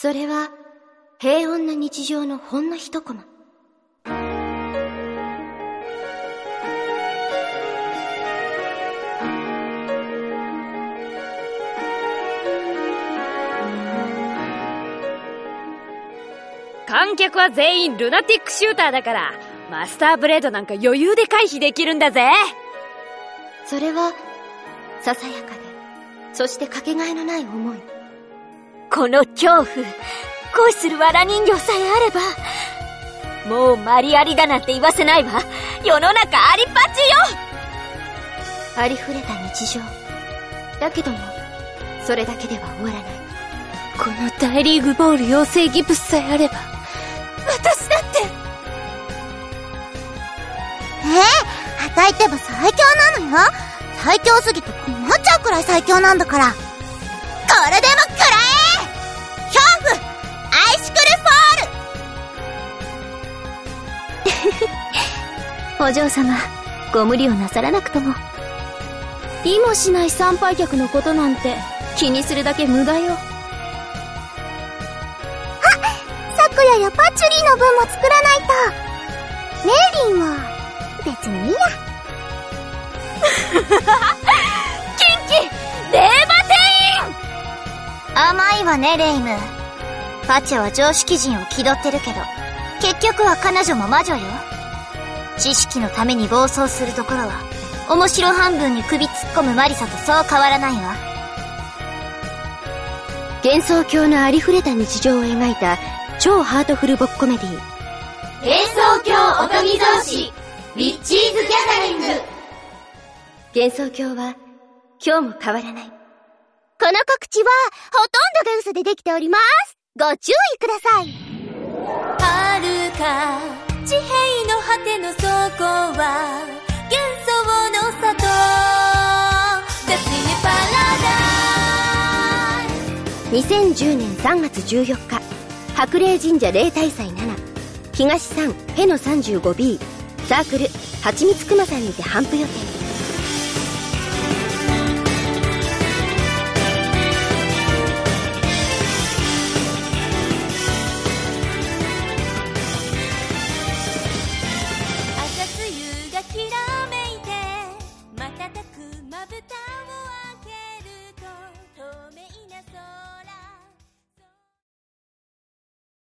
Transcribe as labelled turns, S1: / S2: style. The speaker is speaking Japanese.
S1: それは平穏な日常のほんの一コマ。
S2: 観客は全員ルナティックシューターだから、マスターブレードなんか余裕で回避できるんだぜ。
S1: それはささやかで、そしてかけがえのない思い。
S3: この恐怖、恋する藁人形さえあれば、もうマリアリだなんて言わせないわ。世の中ありっぱちよ。
S1: ありふれた日常だけども、それだけでは終わらない。
S4: この大リーグボール養成ギプスさえあれば、私だって。
S5: あたいってば最強なのよ。最強すぎて困っちゃうくらい最強なんだから。これでも食らえ、恐怖アイシクルフォール。
S3: お嬢様、ご無理をなさらなくとも。
S4: 意もしない参拝客のことなんて気にするだけ無駄よ。
S5: さくややパチュリーの分も作らないと。メイリンは別にいいや。
S3: キンキ令和店員。
S5: 甘いわね、レイム。パチェは常識人を気取ってるけど、結局は彼女も魔女よ。知識のために暴走するところは、面白半分に首突っ込むマリサとそう変わらないわ。
S1: 幻想郷のありふれた日常を描いた超ハートフルボッコメディ。
S6: 幻想郷おとぎ造詞ウィッチーズギャザリング。
S1: 幻想郷は今日も変わらない。
S5: この告知はほとんどが嘘でできております。ご注意ください。
S6: 遥か地平の果ての底は幻想の里。デスティニーパラダイス。
S1: 2010年3月14日、白麗神社例大祭7、東3への 35B、サークルはちみつくまさんにて頒布予定。